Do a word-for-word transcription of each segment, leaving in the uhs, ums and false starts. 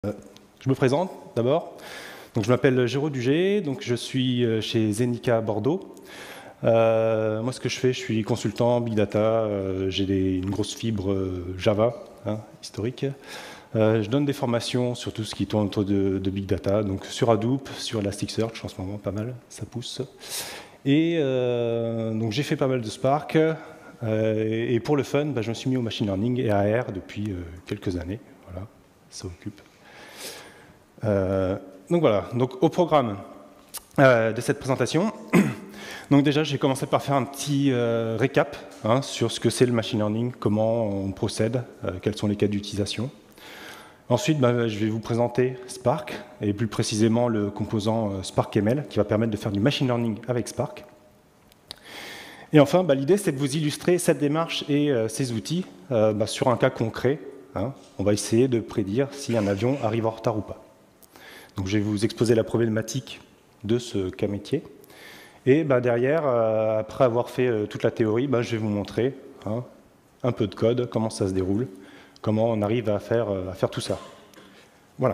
Je me présente d'abord. Donc, je m'appelle Géraud Dugé, donc je suis chez Zenica Bordeaux. Euh, moi, ce que je fais, je suis consultant Big Data. Euh, J'ai une grosse fibre Java, hein, historique. Euh, je donne des formations sur tout ce qui tourne autour de, de Big Data, donc sur Hadoop, sur Elasticsearch en ce moment, pas mal, ça pousse. Et euh, donc j'ai fait pas mal de Spark. Euh, et pour le fun, bah, je me suis mis au machine learning et A R depuis euh, quelques années. Voilà, ça occupe. Euh, donc voilà, donc au programme euh, de cette présentation, donc déjà j'ai commencé par faire un petit euh, récap hein, sur ce que c'est le machine learning, comment on procède, euh, quels sont les cas d'utilisation. Ensuite, bah, je vais vous présenter Spark, et plus précisément le composant euh, Spark M L, qui va permettre de faire du machine learning avec Spark. Et enfin, bah, l'idée c'est de vous illustrer cette démarche et euh, ces outils euh, bah, sur un cas concret. Hein. On va essayer de prédire si un avion arrive en retard ou pas. Donc, je vais vous exposer la problématique de ce cas métier. Et bah, derrière, euh, après avoir fait euh, toute la théorie, bah, je vais vous montrer hein, un peu de code, comment ça se déroule, comment on arrive à faire, euh, à faire tout ça. Voilà.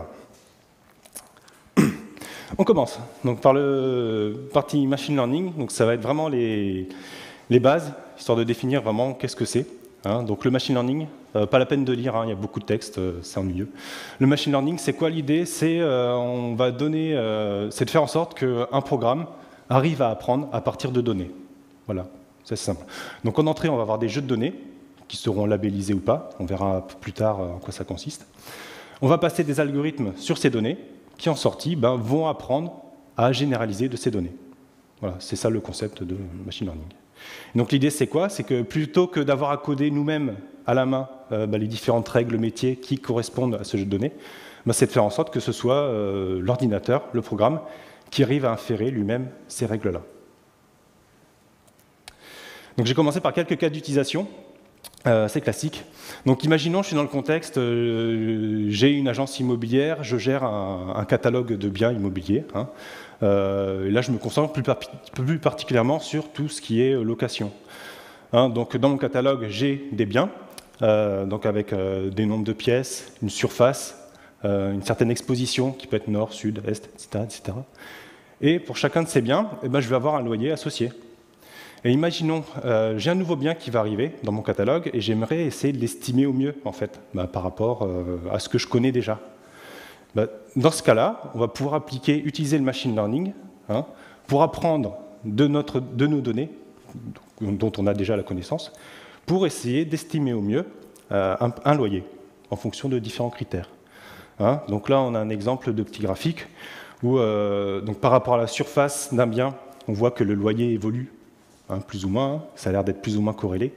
On commence donc, par le partie machine learning. Donc, ça va être vraiment les, les bases, histoire de définir vraiment qu'est-ce que c'est. Hein. Donc, le machine learning, euh, pas la peine de lire, hein, il y a beaucoup de textes, euh, c'est ennuyeux. Le machine learning, c'est quoi l'idée? C'est euh, on va donner, euh, c'est de faire en sorte qu'un programme arrive à apprendre à partir de données. Voilà, c'est simple. Donc, en entrée, on va avoir des jeux de données qui seront labellisés ou pas. On verra plus tard en quoi ça consiste. On va passer des algorithmes sur ces données qui, en sortie, ben, vont apprendre à généraliser de ces données. Voilà, c'est ça le concept de machine learning. Donc l'idée, c'est quoi? C'est que plutôt que d'avoir à coder nous-mêmes à la main euh, ben, les différentes règles métiers qui correspondent à ce jeu de données, ben, c'est de faire en sorte que ce soit euh, l'ordinateur, le programme, qui arrive à inférer lui-même ces règles-là. Donc j'ai commencé par quelques cas d'utilisation. Euh, c'est classique. Donc imaginons, je suis dans le contexte, euh, j'ai une agence immobilière, je gère un, un catalogue de biens immobiliers. Hein. Euh, et là, je me concentre plus, par, plus particulièrement sur tout ce qui est location. Hein, donc dans mon catalogue, j'ai des biens, euh, donc avec euh, des nombres de pièces, une surface, euh, une certaine exposition qui peut être nord, sud, est, et cetera, et cetera. Et pour chacun de ces biens, eh ben, je vais avoir un loyer associé. Et imaginons, euh, j'ai un nouveau bien qui va arriver dans mon catalogue et j'aimerais essayer de l'estimer au mieux, en fait, bah, par rapport euh, à ce que je connais déjà. Bah, dans ce cas-là, on va pouvoir appliquer, utiliser le machine learning hein, pour apprendre de, notre, de nos données, dont on a déjà la connaissance, pour essayer d'estimer au mieux euh, un, un loyer, en fonction de différents critères. Hein. Donc là, on a un exemple de petit graphique où, euh, donc, par rapport à la surface d'un bien, on voit que le loyer évolue. Hein, plus ou moins, ça a l'air d'être plus ou moins corrélé.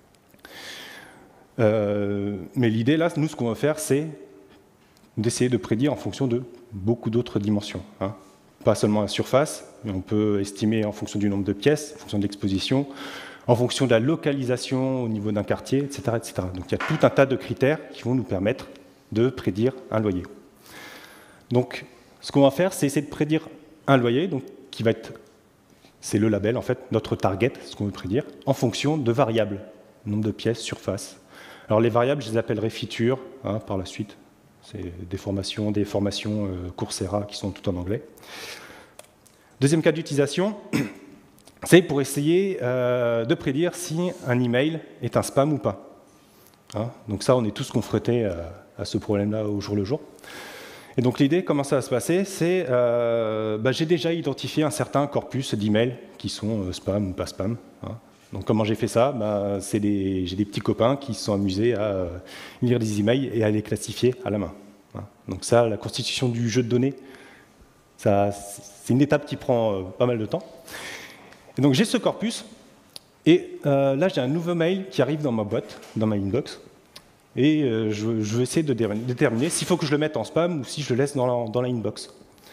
Euh, mais l'idée, là, nous, ce qu'on va faire, c'est d'essayer de prédire en fonction de beaucoup d'autres dimensions. Hein. Pas seulement la surface, mais on peut estimer en fonction du nombre de pièces, en fonction de l'exposition, en fonction de la localisation au niveau d'un quartier, et cetera, et cetera. Donc il y a tout un tas de critères qui vont nous permettre de prédire un loyer. Donc, ce qu'on va faire, c'est essayer de prédire un loyer donc, qui va être... C'est le label, en fait, notre target, ce qu'on veut prédire, en fonction de variables, nombre de pièces, surface. Alors les variables, je les appellerai features, hein, par la suite. C'est des formations, des formations euh, Coursera qui sont tout en anglais. Deuxième cas d'utilisation, c'est pour essayer euh, de prédire si un email est un spam ou pas. Hein, donc ça, on est tous confrontés à, à ce problème-là au jour le jour. Et donc l'idée, comment ça va se passer, c'est euh, bah, j'ai déjà identifié un certain corpus d'emails qui sont euh, spam ou pas spam. Hein. Donc comment j'ai fait ça, bah, c'est des, j'ai des petits copains qui se sont amusés à euh, lire des emails et à les classifier à la main. Hein. Donc ça, la constitution du jeu de données, ça, c'est une étape qui prend euh, pas mal de temps. Et donc j'ai ce corpus, et euh, là j'ai un nouveau mail qui arrive dans ma boîte, dans ma inbox. Et euh, je, je vais essayer de déterminer s'il faut que je le mette en spam ou si je le laisse dans la, dans la inbox.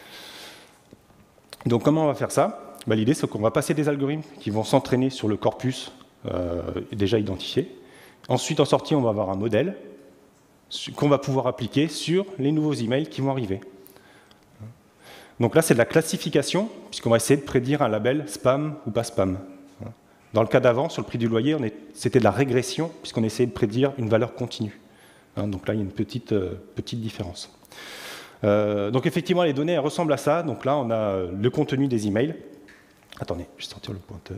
Donc comment on va faire ça? Bah, l'idée, c'est qu'on va passer des algorithmes qui vont s'entraîner sur le corpus euh, déjà identifié. Ensuite, en sortie, on va avoir un modèle qu'on va pouvoir appliquer sur les nouveaux emails qui vont arriver. Donc là, c'est de la classification, puisqu'on va essayer de prédire un label spam ou pas spam. Dans le cas d'avant, sur le prix du loyer, c'était de la régression, puisqu'on essayait de prédire une valeur continue. Hein, donc là, il y a une petite, euh, petite différence. Euh, donc effectivement, les données elles ressemblent à ça. Donc là, on a le contenu des emails. Attendez, je vais sortir le pointeur.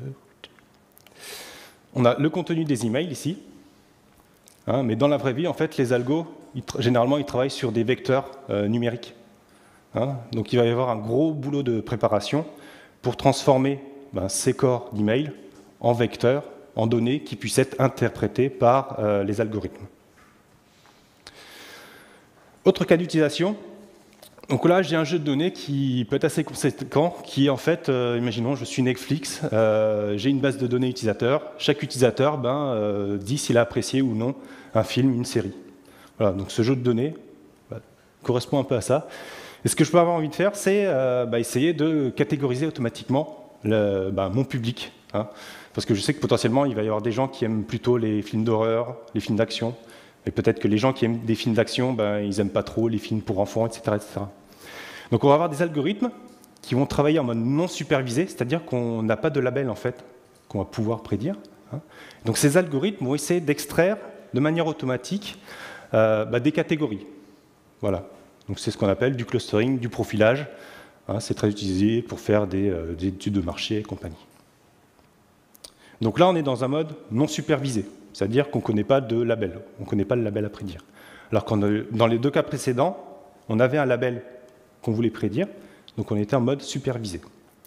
On a le contenu des emails ici. Hein, mais dans la vraie vie, en fait, les algos, ils généralement, ils travaillent sur des vecteurs euh, numériques. Hein, donc il va y avoir un gros boulot de préparation pour transformer ben, ces corps d'email en vecteurs, en données qui puissent être interprétées par euh, les algorithmes. Autre cas d'utilisation. Donc là, j'ai un jeu de données qui peut être assez conséquent, qui est en fait, euh, imaginons, je suis Netflix, euh, j'ai une base de données utilisateurs. Chaque utilisateur ben, euh, dit s'il a apprécié ou non un film, une série. Voilà, donc ce jeu de données bah, correspond un peu à ça. Et ce que je peux avoir envie de faire, c'est euh, bah, essayer de catégoriser automatiquement le, bah, mon public. Hein, parce que je sais que potentiellement, il va y avoir des gens qui aiment plutôt les films d'horreur, les films d'action. Et peut-être que les gens qui aiment des films d'action, ben, ils n'aiment pas trop les films pour enfants, et cetera, et cetera. Donc on va avoir des algorithmes qui vont travailler en mode non supervisé, c'est-à-dire qu'on n'a pas de label en fait, qu'on va pouvoir prédire. Hein. Donc ces algorithmes vont essayer d'extraire de manière automatique euh, bah, des catégories. Voilà. Donc c'est ce qu'on appelle du clustering, du profilage. Hein, c'est très utilisé pour faire des, euh, des études de marché et compagnie. Donc là, on est dans un mode non supervisé. C'est-à-dire qu'on ne connaît pas de label, on ne connaît pas le label à prédire. Alors que dans les deux cas précédents, on avait un label qu'on voulait prédire, donc on était en mode supervisé.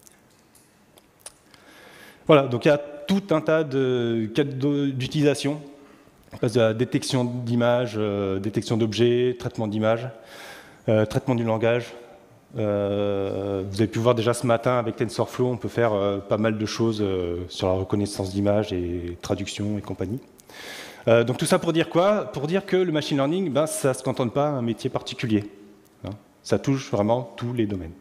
Voilà, donc il y a tout un tas de cas d'utilisation. On passe de la détection d'images, euh, détection d'objets, traitement d'images, euh, traitement du langage. Euh, vous avez pu voir déjà ce matin avec TensorFlow, on peut faire euh, pas mal de choses euh, sur la reconnaissance d'images et traduction et compagnie. Euh, donc tout ça pour dire quoi? Pour dire que le machine learning, ben, ça ne se cantonne pas à un métier particulier. Hein. Ça touche vraiment tous les domaines.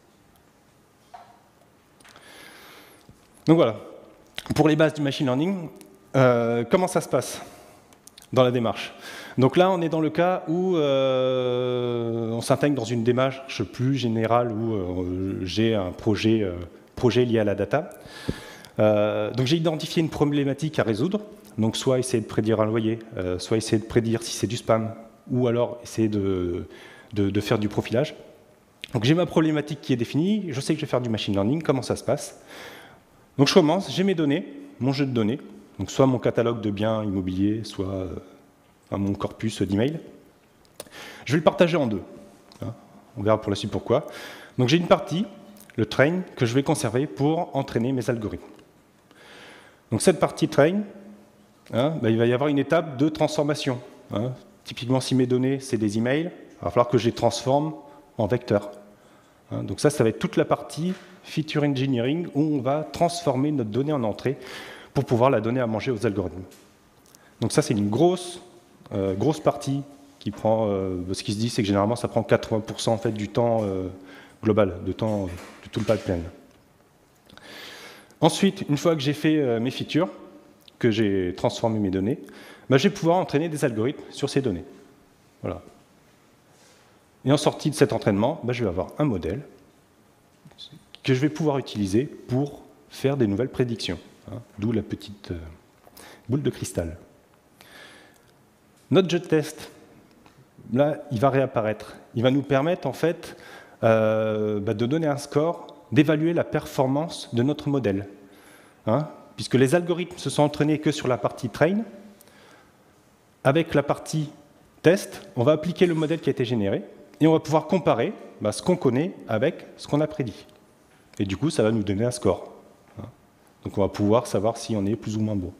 Donc voilà. Pour les bases du machine learning, euh, comment ça se passe dans la démarche? Donc là, on est dans le cas où euh, on s'intègre dans une démarche plus générale où euh, j'ai un projet, euh, projet lié à la data. Euh, donc j'ai identifié une problématique à résoudre. Donc soit essayer de prédire un loyer, euh, soit essayer de prédire si c'est du spam, ou alors essayer de, de, de faire du profilage. Donc j'ai ma problématique qui est définie, je sais que je vais faire du machine learning, comment ça se passe? Donc je commence, j'ai mes données, mon jeu de données, donc soit mon catalogue de biens immobiliers, soit euh, mon corpus d'email. Je vais le partager en deux. Hein, on verra pour la suite pourquoi. Donc j'ai une partie, le train, que je vais conserver pour entraîner mes algorithmes. Donc cette partie train, Hein, ben, il va y avoir une étape de transformation. Hein. Typiquement, si mes données, c'est des emails, il va falloir que je les transforme en vecteurs. Hein, donc ça, ça va être toute la partie feature engineering où on va transformer notre donnée en entrée pour pouvoir la donner à manger aux algorithmes. Donc ça, c'est une grosse, euh, grosse partie qui prend... Euh, ce qui se dit, c'est que généralement, ça prend quatre-vingts pour cent en fait, du temps euh, global, de temps de tout le pipeline. Ensuite, une fois que j'ai fait euh, mes features, que j'ai transformé mes données, ben je vais pouvoir entraîner des algorithmes sur ces données. Voilà. Et en sortie de cet entraînement, ben je vais avoir un modèle que je vais pouvoir utiliser pour faire des nouvelles prédictions. Hein, d'où la petite euh, boule de cristal. Notre jeu de test, là, il va réapparaître. Il va nous permettre, en fait, euh, ben de donner un score, d'évaluer la performance de notre modèle. Hein, puisque les algorithmes se sont entraînés que sur la partie train, avec la partie test, on va appliquer le modèle qui a été généré, et on va pouvoir comparer bah, ce qu'on connaît avec ce qu'on a prédit. Et du coup, ça va nous donner un score. Donc on va pouvoir savoir si on est plus ou moins bon.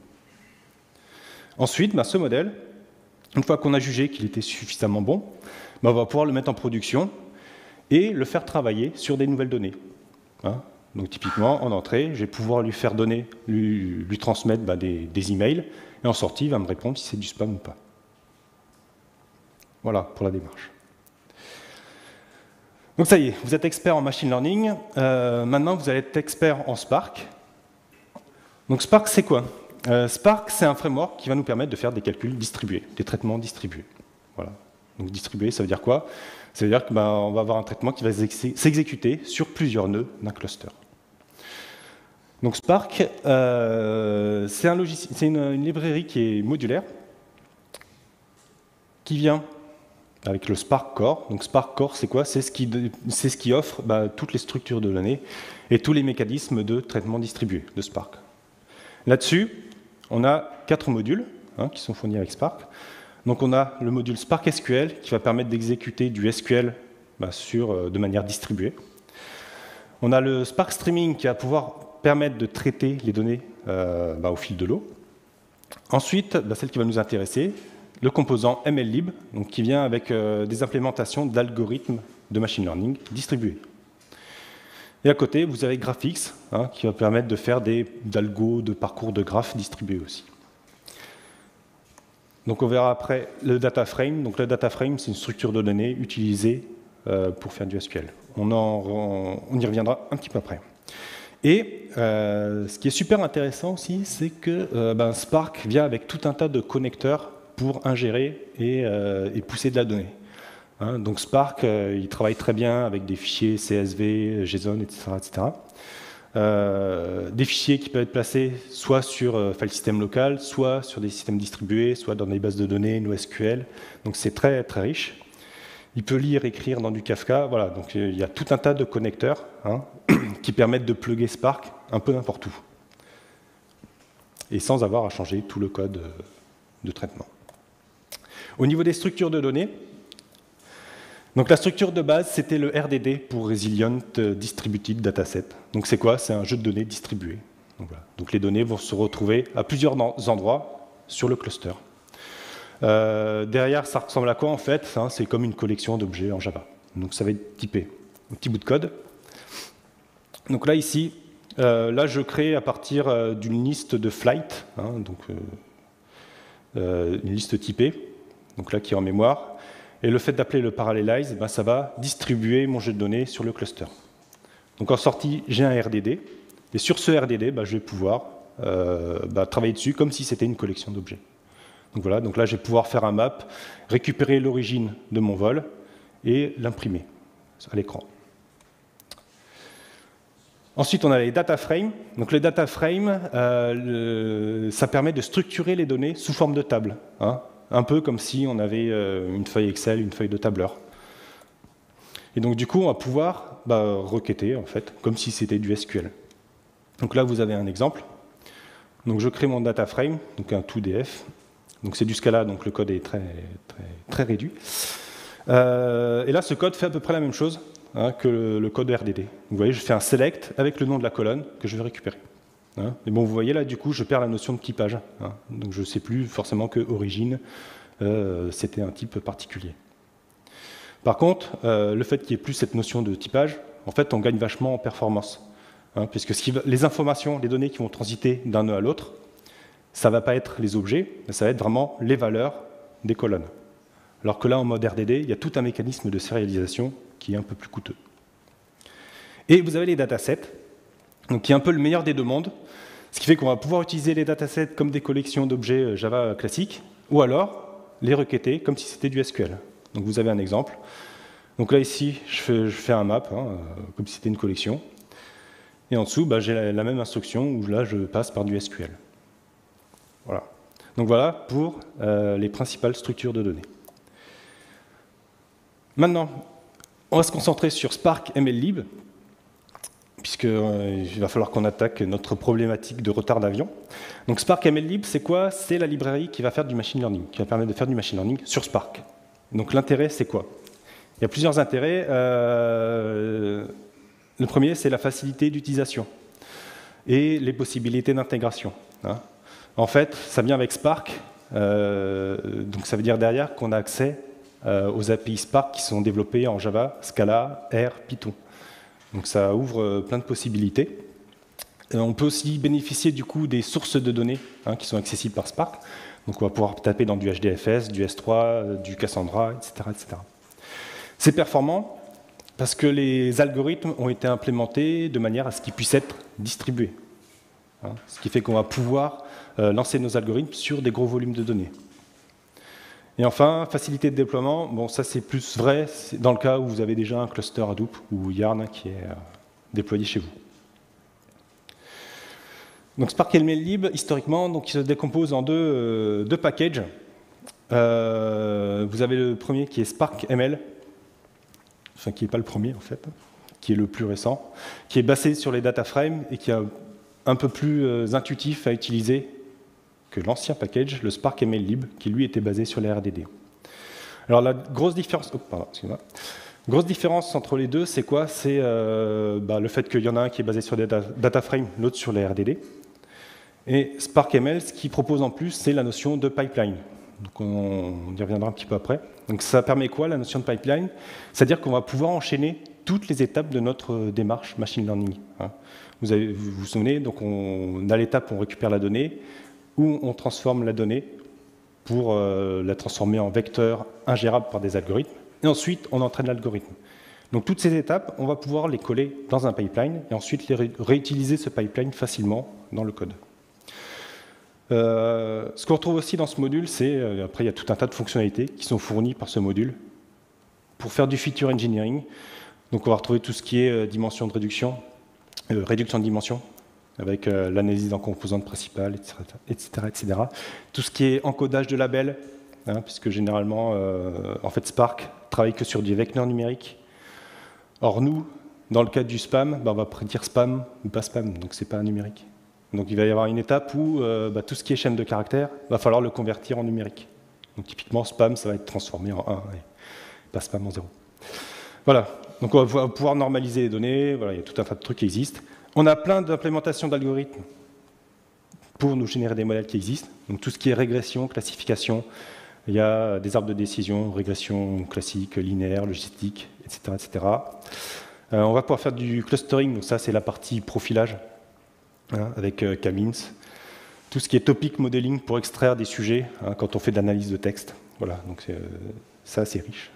Ensuite, bah, ce modèle, une fois qu'on a jugé qu'il était suffisamment bon, bah, on va pouvoir le mettre en production et le faire travailler sur des nouvelles données. Hein. Donc typiquement, en entrée, je vais pouvoir lui faire donner, lui, lui transmettre bah, des, des emails, et en sortie, il va me répondre si c'est du spam ou pas. Voilà pour la démarche. Donc ça y est, vous êtes expert en machine learning. Euh, maintenant, vous allez être expert en Spark. Donc Spark, c'est quoi? euh, Spark, c'est un framework qui va nous permettre de faire des calculs distribués, des traitements distribués. Voilà. Donc distribué, ça veut dire quoi? Ça veut dire qu'on ben, va avoir un traitement qui va s'exécuter sur plusieurs nœuds d'un cluster. Donc Spark, euh, c'est un logiciel, c'est une, une librairie qui est modulaire, qui vient avec le Spark Core. Donc Spark Core, c'est quoi? C'est ce qui, c'est ce qui offre bah, toutes les structures de données et tous les mécanismes de traitement distribué de Spark. Là-dessus, on a quatre modules hein, qui sont fournis avec Spark. Donc on a le module Spark S Q L qui va permettre d'exécuter du S Q L bah, sur, euh, de manière distribuée. On a le Spark Streaming qui va pouvoir permettre de traiter les données euh, bah, au fil de l'eau. Ensuite, bah, celle qui va nous intéresser, le composant M L lib, donc qui vient avec euh, des implémentations d'algorithmes de machine learning distribués. Et à côté, vous avez Graphics, hein, qui va permettre de faire des algos de parcours de graphes distribués aussi. Donc on verra après le data frame. Donc le data frame, c'est une structure de données utilisée euh, pour faire du S Q L. On, en, on y reviendra un petit peu après. Et euh, ce qui est super intéressant aussi, c'est que euh, ben, Spark vient avec tout un tas de connecteurs pour ingérer et, euh, et pousser de la donnée. Hein, donc Spark, euh, il travaille très bien avec des fichiers C S V, JSON, et cetera, et cetera. Euh, des fichiers qui peuvent être placés soit sur euh, file system local, soit sur des systèmes distribués, soit dans des bases de données, NoSQL. Donc c'est très très riche. Il peut lire, écrire dans du Kafka. Voilà, donc il y a tout un tas de connecteurs hein, qui permettent de plugger Spark un peu n'importe où. Et sans avoir à changer tout le code de traitement. Au niveau des structures de données, donc la structure de base, c'était le R D D pour Resilient Distributed Dataset. Donc c'est quoi? C'est un jeu de données distribué. Donc, voilà. Donc les données vont se retrouver à plusieurs endroits sur le cluster. Euh, derrière, ça ressemble à quoi en fait hein, c'est comme une collection d'objets en Java. Donc ça va être typé. Un petit bout de code. Donc là, ici, euh, là, je crée à partir euh, d'une liste de flight, hein, donc euh, euh, une liste typée, donc là qui est en mémoire. Et le fait d'appeler le parallelize, ben, ça va distribuer mon jeu de données sur le cluster. Donc en sortie, j'ai un R D D. Et sur ce R D D, ben, je vais pouvoir euh, ben, travailler dessus comme si c'était une collection d'objets. Donc voilà, donc là, je vais pouvoir faire un map, récupérer l'origine de mon vol et l'imprimer à l'écran. Ensuite, on a les data frames. Donc les data frames, euh, le, ça permet de structurer les données sous forme de table. Hein, un peu comme si on avait euh, une feuille Excel, une feuille de tableur. Et donc du coup, on va pouvoir bah, requêter, en fait, comme si c'était du S Q L. Donc là, vous avez un exemple. Donc je crée mon data frame, donc un two D F. Donc c'est du Scala, donc le code est très, très, très réduit. Euh, et là, ce code fait à peu près la même chose hein, que le, le code R D D. Vous voyez, je fais un select avec le nom de la colonne que je vais récupérer. Hein. Et bon, vous voyez là, du coup, je perds la notion de typage. Hein. Donc je ne sais plus forcément que origine, euh, c'était un type particulier. Par contre, euh, le fait qu'il n'y ait plus cette notion de typage, en fait, on gagne vachement en performance. Hein, puisque ce qui va, les informations, les données qui vont transiter d'un nœud à l'autre, ça ne va pas être les objets, mais ça va être vraiment les valeurs des colonnes. Alors que là, en mode R D D, il y a tout un mécanisme de sérialisation qui est un peu plus coûteux. Et vous avez les datasets, donc qui est un peu le meilleur des deux mondes, ce qui fait qu'on va pouvoir utiliser les datasets comme des collections d'objets Java classiques, ou alors les requêter comme si c'était du S Q L. Donc vous avez un exemple. Donc là, ici, je fais, je fais un map, hein, comme si c'était une collection. Et en dessous, bah, j'ai la, la même instruction où là, je passe par du S Q L. Voilà. Donc voilà pour euh, les principales structures de données. Maintenant, on va se concentrer sur Spark M L lib, puisqu'il euh, va falloir qu'on attaque notre problématique de retard d'avion. Donc Spark M L lib, c'est quoi? C'est la librairie qui va faire du machine learning, qui va permettre de faire du machine learning sur Spark. Donc l'intérêt, c'est quoi? Il y a plusieurs intérêts. Euh, le premier, c'est la facilité d'utilisation et les possibilités d'intégration. Hein. En fait, ça vient avec Spark, euh, donc ça veut dire derrière qu'on a accès euh, aux A P I Spark qui sont développés en Java, Scala, R, Python. Donc ça ouvre euh, plein de possibilités. Et on peut aussi bénéficier du coup des sources de données hein, qui sont accessibles par Spark. Donc on va pouvoir taper dans du H D F S, du S trois, du Cassandra, et cetera, et cetera. C'est performant parce que les algorithmes ont été implémentés de manière à ce qu'ils puissent être distribués. Hein, ce qui fait qu'on va pouvoir euh, lancer nos algorithmes sur des gros volumes de données. Et enfin, facilité de déploiement, bon, ça c'est plus vrai dans le cas où vous avez déjà un cluster Hadoop ou Yarn qui est euh, déployé chez vous. Donc Spark M L lib, historiquement, donc, il se décompose en deux, euh, deux packages. Euh, vous avez le premier qui est Spark M L, enfin qui n'est pas le premier en fait, qui est le plus récent, qui est basé sur les data frames et qui est un peu plus euh, intuitif à utiliser que l'ancien package, le Spark M L Lib, qui lui était basé sur les R D D. Alors la grosse différence, oh, pardon, excusez-moi. Grosse différence entre les deux, c'est quoi? C'est euh, bah, le fait qu'il y en a un qui est basé sur des data, data frames, l'autre sur les R D D. Et Spark M L, ce qu'il propose en plus, c'est la notion de pipeline. Donc on, on y reviendra un petit peu après. Donc ça permet quoi, la notion de pipeline? C'est-à-dire qu'on va pouvoir enchaîner toutes les étapes de notre démarche machine learning. Hein. Vous, avez, vous vous souvenez, donc on a l'étape où on récupère la donnée, où on transforme la donnée pour euh, la transformer en vecteur ingérable par des algorithmes. Et ensuite, on entraîne l'algorithme. Donc toutes ces étapes, on va pouvoir les coller dans un pipeline et ensuite les ré réutiliser ce pipeline facilement dans le code. Euh, ce qu'on retrouve aussi dans ce module, c'est, euh, après il y a tout un tas de fonctionnalités qui sont fournies par ce module pour faire du feature engineering. Donc on va retrouver tout ce qui est euh, dimension de réduction, euh, réduction de dimension, avec euh, l'analyse en composantes principales, et cetera, et cetera, et cetera. Tout ce qui est encodage de labels, hein, puisque généralement, euh, en fait, Spark travaille que sur du vecteur numérique. Or, nous, dans le cadre du spam, bah, on va prédire spam ou pas spam, donc c'est pas un numérique. Donc il va y avoir une étape où euh, bah, tout ce qui est chaîne de caractères, il va falloir le convertir en numérique. Donc typiquement, spam, ça va être transformé en un, et pas spam en zéro. Voilà, donc on va pouvoir normaliser les données, voilà, il y a tout un tas de trucs qui existent. On a plein d'implémentations d'algorithmes pour nous générer des modèles qui existent. Donc tout ce qui est régression, classification, il y a des arbres de décision, régression classique, linéaire, logistique, et cetera, et cetera. Euh, on va pouvoir faire du clustering, donc ça c'est la partie profilage, hein, avec euh, K-means. Tout ce qui est topic modeling pour extraire des sujets, hein, quand on fait de l'analyse de texte. Voilà, donc euh, ça c'est riche.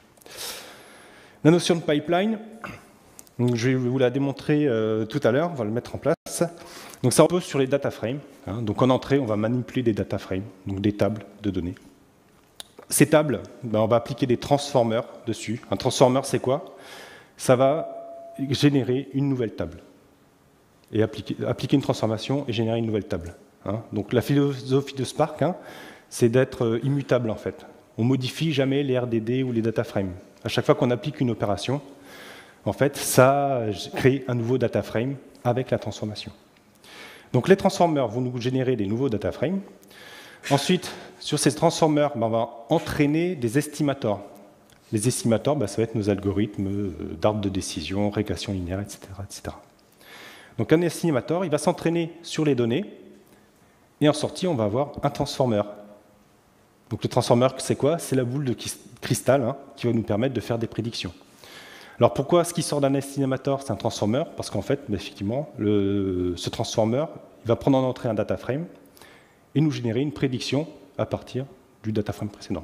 La notion de pipeline, donc je vais vous la démontrer euh, tout à l'heure, on va le mettre en place. Donc ça repose sur les data frames. Hein, donc en entrée, on va manipuler des data frames, donc des tables de données. Ces tables, ben, on va appliquer des transformers dessus. Un transformer, c'est quoi? Ça va générer une nouvelle table. Et appliquer, appliquer une transformation et générer une nouvelle table. Hein. Donc la philosophie de Spark, hein, c'est d'être immutable en fait. On ne modifie jamais les R D D ou les data frames. À chaque fois qu'on applique une opération, en fait, ça crée un nouveau data frame avec la transformation. Donc les transformers vont nous générer des nouveaux data frames. Ensuite, sur ces transformers, ben, on va entraîner des estimators. Les estimators, ben, ça va être nos algorithmes d'arbres de décision, régression linéaire, et cetera, et cetera. Donc un estimator, il va s'entraîner sur les données, et en sortie, on va avoir un transformer. Donc le transformer, c'est quoi? C'est la boule de cristal, hein, qui va nous permettre de faire des prédictions. Alors pourquoi ce qui sort d'un estimator, c'est un transformer? Parce qu'en fait, ben, effectivement, le, ce transformer, il va prendre en entrée un data frame et nous générer une prédiction à partir du data frame précédent.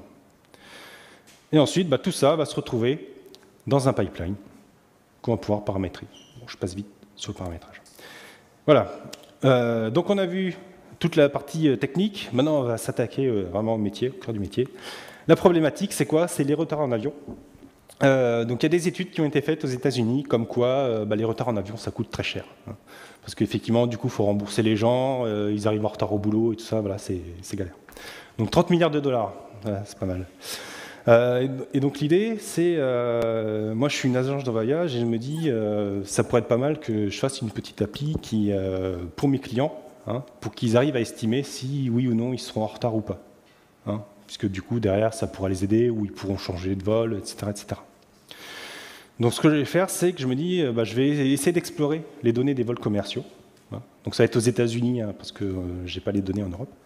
Et ensuite, ben, tout ça va se retrouver dans un pipeline qu'on va pouvoir paramétrer. Bon, je passe vite sur le paramétrage. Voilà. Euh, donc on a vu toute la partie technique. Maintenant, on va s'attaquer euh, vraiment au métier, au cœur du métier. La problématique, c'est quoi? C'est les retards en avion. Euh, donc il y a des études qui ont été faites aux États-Unis, comme quoi euh, bah, les retards en avion, ça coûte très cher. Hein. Parce qu'effectivement, du coup, il faut rembourser les gens, euh, ils arrivent en retard au boulot et tout ça, voilà, c'est galère. Donc trente milliards de dollars, voilà, c'est pas mal. Euh, et donc l'idée, c'est, euh, moi je suis une agence de voyage et je me dis, euh, ça pourrait être pas mal que je fasse une petite appli qui, euh, pour mes clients, hein, pour qu'ils arrivent à estimer si oui ou non ils seront en retard ou pas. Hein. Puisque du coup, derrière, ça pourra les aider, ou ils pourront changer de vol, et cetera, et cetera. Donc ce que je vais faire, c'est que je me dis, bah, je vais essayer d'explorer les données des vols commerciaux. Hein. Donc ça va être aux États-Unis, hein, parce que euh, je n'ai pas les données en Europe.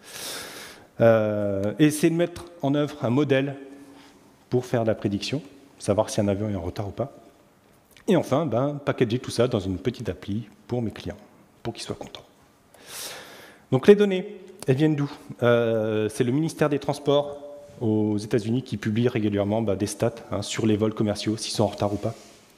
Euh, et essayer de mettre en œuvre un modèle pour faire de la prédiction, savoir si un avion est en retard ou pas. Et enfin, ben, packager tout ça dans une petite appli pour mes clients, pour qu'ils soient contents. Donc les données, elles viennent d'où? euh, C'est le ministère des Transports aux États-Unis qui publie régulièrement bah, des stats, hein, sur les vols commerciaux, s'ils sont en retard ou pas.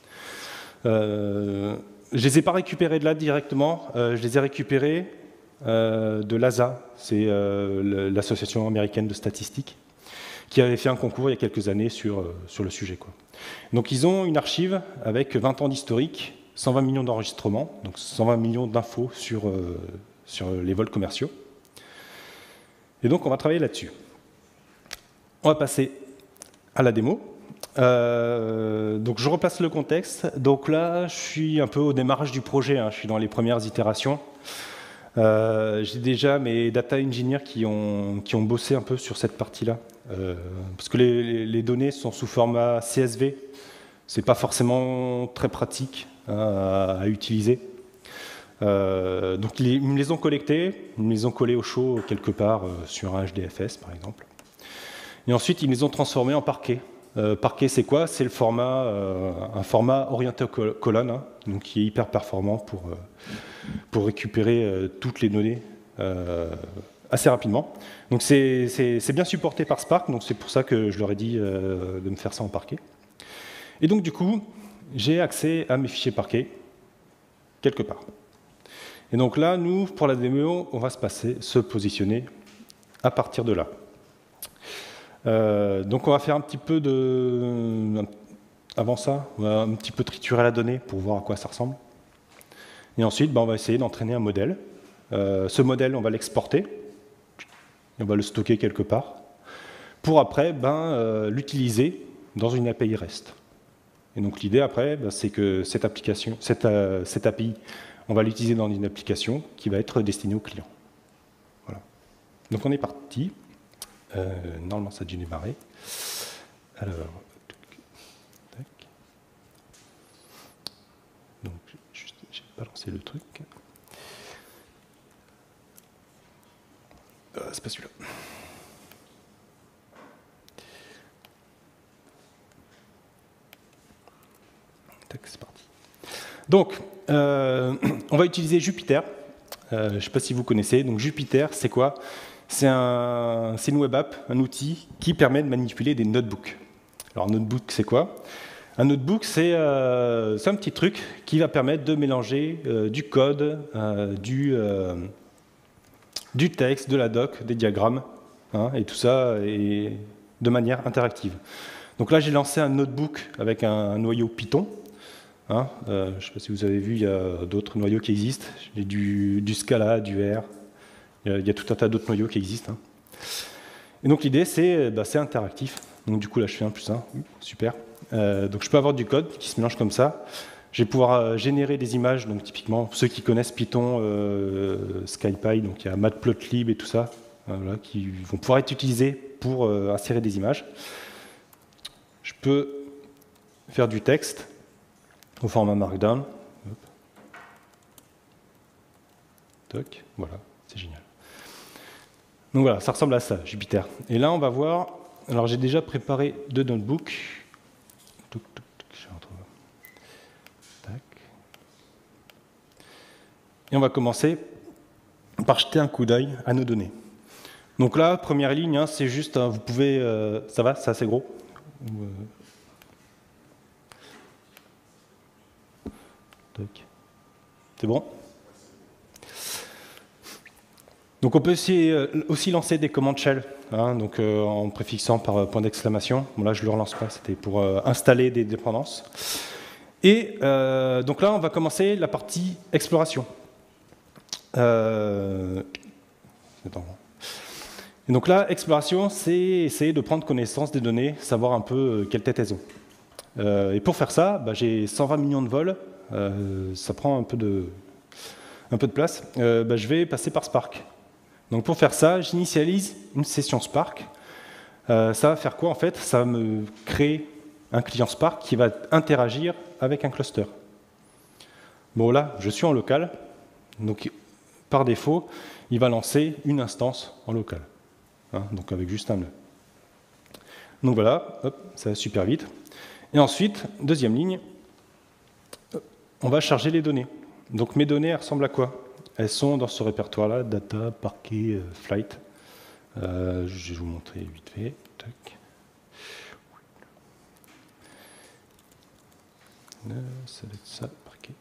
Euh, je ne les ai pas récupérés de là directement, euh, je les ai récupérés euh, de l'A S A, c'est euh, l'Association américaine de statistiques, qui avait fait un concours il y a quelques années sur, euh, sur le sujet, quoi. Donc ils ont une archive avec vingt ans d'historique, cent vingt millions d'enregistrements, donc cent vingt millions d'infos sur, euh, sur les vols commerciaux. Et donc, on va travailler là-dessus. on va passer à la démo. Euh, donc je replace le contexte. Donc là, je suis un peu au démarrage du projet, hein. Je suis dans les premières itérations. Euh, J'ai déjà mes data engineers qui ont, qui ont bossé un peu sur cette partie-là. Euh, parce que les, les données sont sous format C S V. C'est pas forcément très pratique, hein, à, à utiliser. Euh, donc ils, ils me les ont collectées, ils me les ont collées au chaud quelque part euh, sur un H D F S par exemple. Et ensuite ils me les ont transformées en parquet. Euh, parquet c'est quoi? C'est le format, euh, un format orienté col colonne, hein, donc qui est hyper performant pour, euh, pour récupérer euh, toutes les données euh, assez rapidement. Donc c'est bien supporté par Spark, donc c'est pour ça que je leur ai dit euh, de me faire ça en parquet. Et donc du coup, j'ai accès à mes fichiers parquet quelque part. Et donc là, nous, pour la démo, on va se passer, se positionner à partir de là. Euh, donc on va faire un petit peu de... Avant ça, on va un petit peu triturer la donnée pour voir à quoi ça ressemble. Et ensuite, ben, on va essayer d'entraîner un modèle. Euh, ce modèle, on va l'exporter. Et on va le stocker quelque part. Pour après, ben, euh, l'utiliser dans une A P I REST. Et donc l'idée après, ben, c'est que cette application, cette, euh, cette A P I, on va l'utiliser dans une application qui va être destinée au client. Voilà. Donc on est parti. Euh, normalement, ça a dû démarrer. Alors, tac. Donc, j'ai balancé le truc. Euh, c'est pas celui-là. Tac, c'est parti. Donc, euh, on va utiliser Jupyter. Euh, je ne sais pas si vous connaissez. Donc, Jupyter, c'est quoi? C'est un, une web app, un outil qui permet de manipuler des notebooks. Alors, un notebook, c'est quoi? Un notebook, c'est euh, un petit truc qui va permettre de mélanger euh, du code, euh, du, euh, du texte, de la doc, des diagrammes, hein, et tout ça et de manière interactive. Donc là, j'ai lancé un notebook avec un, un noyau Python. Hein, euh, je ne sais pas si vous avez vu, il y a d'autres noyaux qui existent. J'ai du, du Scala, du R. Il y a, il y a tout un tas d'autres noyaux qui existent. Hein. Et donc l'idée, c'est bah, interactif. Donc du coup, là, je fais un plus un. Super. Euh, donc je peux avoir du code qui se mélange comme ça. Je vais pouvoir euh, générer des images. Donc typiquement, ceux qui connaissent Python, euh, SciPy, donc il y a Matplotlib et tout ça, euh, voilà, qui vont pouvoir être utilisés pour euh, insérer des images. Je peux faire du texte au format Markdown. Hop. Toc, voilà, c'est génial. Donc voilà, ça ressemble à ça, Jupyter. Et là, on va voir. Alors, j'ai déjà préparé deux notebooks. Toc, toc, toc, je retrouve. Tac. Et on va commencer par jeter un coup d'œil à nos données. Donc là, première ligne, hein, c'est juste, hein, vous pouvez. Euh, ça va, c'est assez gros. Euh, C'est bon? Donc on peut aussi, euh, aussi lancer des commandes shell, hein, donc, euh, en préfixant par euh, point d'exclamation. Bon, là, je ne le relance pas, c'était pour euh, installer des dépendances. Et euh, donc là, on va commencer la partie exploration. Euh... Et donc là, exploration, c'est essayer de prendre connaissance des données, savoir un peu euh, quelle tête elles ont. Euh, et pour faire ça, bah, j'ai cent vingt millions de vols. Euh, ça prend un peu de, un peu de place, euh, bah, je vais passer par Spark. Donc pour faire ça, j'initialise une session Spark. Euh, ça va faire quoi en fait? Ça va me créer un client Spark qui va interagir avec un cluster. Bon là, je suis en local, donc par défaut, il va lancer une instance en local, hein, donc avec juste un nœud. Donc voilà, hop, ça va super vite. Et ensuite, deuxième ligne, on va charger les données. Donc mes données, elles ressemblent à quoi? Elles sont dans ce répertoire-là, data, parquet, euh, flight. Euh, je vais vous montrer vite fait. Tac. Ça va être ça, parquet.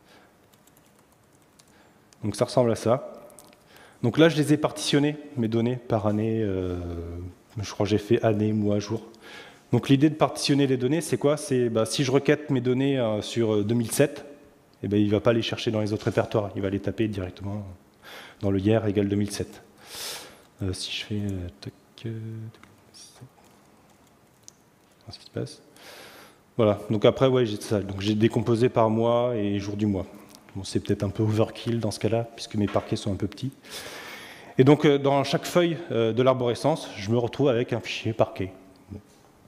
Donc ça ressemble à ça. Donc là, je les ai partitionnées, mes données, par année. Euh, je crois que j'ai fait année, mois, jour. Donc l'idée de partitionner les données, c'est quoi? C'est bah, si je requête mes données euh, sur deux mille sept, eh ben, il ne va pas les chercher dans les autres répertoires, il va les taper directement dans le hier égale deux mille sept. Euh, si je fais... Euh, tac, euh, ce qui se passe. Voilà, donc après, ouais, j'ai ça. Donc j'ai décomposé par mois et jour du mois. Bon, c'est peut-être un peu overkill dans ce cas-là, puisque mes parquets sont un peu petits. Et donc, euh, dans chaque feuille euh, de l'arborescence, je me retrouve avec un fichier parquet. Bon.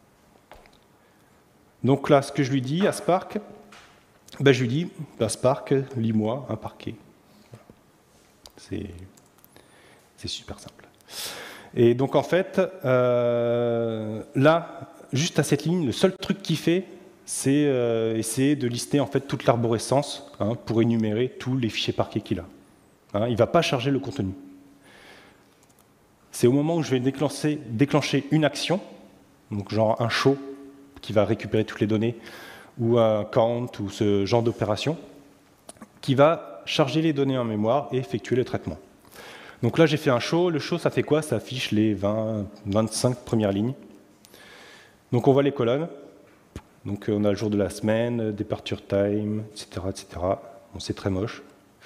Donc là, ce que je lui dis à Spark, ben, je lui dis, ben, Spark, lis-moi un parquet. Voilà. C'est super simple. Et donc, en fait, euh, là, juste à cette ligne, le seul truc qu'il fait, c'est euh, essayer de lister en fait toute l'arborescence hein, pour énumérer tous les fichiers parquets qu'il a. Hein, il ne va pas charger le contenu. C'est au moment où je vais déclencher, déclencher une action, donc genre un show qui va récupérer toutes les données, ou un count, ou ce genre d'opération, qui va charger les données en mémoire et effectuer le traitement. Donc là, j'ai fait un show. Le show, ça fait quoi? Ça affiche les vingt, vingt-cinq premières lignes. Donc on voit les colonnes. Donc on a le jour de la semaine, departure time, et cetera, et cetera. Bon, c'est très moche.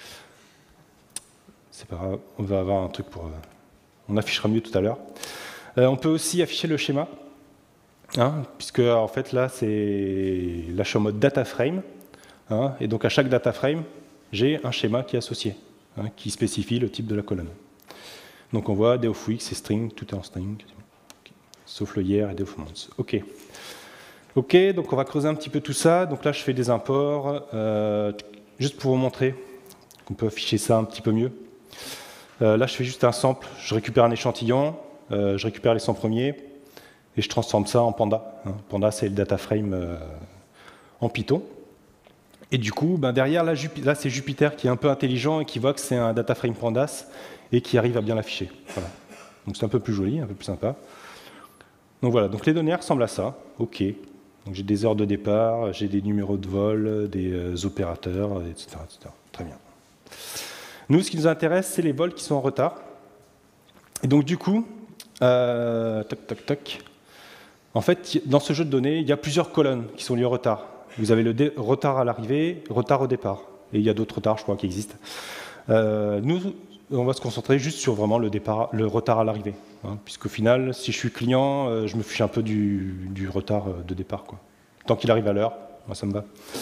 C'est pas grave, on va avoir un truc pour... Euh, on affichera mieux tout à l'heure. Euh, on peut aussi afficher le schéma, hein, puisque en fait là, c'est... là je suis en mode data frame, hein, et donc à chaque data frame, j'ai un schéma qui est associé, hein, qui spécifie le type de la colonne. Donc on voit day of week, c'est string, tout est en string, okay. Sauf le year et day of months. Ok. Ok, donc on va creuser un petit peu tout ça. Donc là, je fais des imports, euh, juste pour vous montrer qu'on peut afficher ça un petit peu mieux. Euh, là, je fais juste un sample, je récupère un échantillon, euh, je récupère les cent premiers, et je transforme ça en Panda. Hein. Panda, c'est le data frame euh, en Python. Et du coup, ben derrière, là, là c'est Jupyter qui est un peu intelligent et qui voit que c'est un data frame Pandas et qui arrive à bien l'afficher. Voilà. Donc c'est un peu plus joli, un peu plus sympa. Donc voilà, donc les données ressemblent à ça. Ok. Donc j'ai des heures de départ, j'ai des numéros de vol, des euh, opérateurs, et cetera, et cetera. Très bien. Nous, ce qui nous intéresse, c'est les vols qui sont en retard. Et donc du coup, euh, toc, toc, toc. En fait, dans ce jeu de données, il y a plusieurs colonnes qui sont liées au retard. Vous avez le retard à l'arrivée, retard au départ. Et il y a d'autres retards, je crois, qui existent. Euh, nous, on va se concentrer juste sur vraiment le, départ, le retard à l'arrivée. Hein, puisqu'au final, si je suis client, euh, je me fiche un peu du, du retard de départ, quoi. Tant qu'il arrive à l'heure, moi ça me va.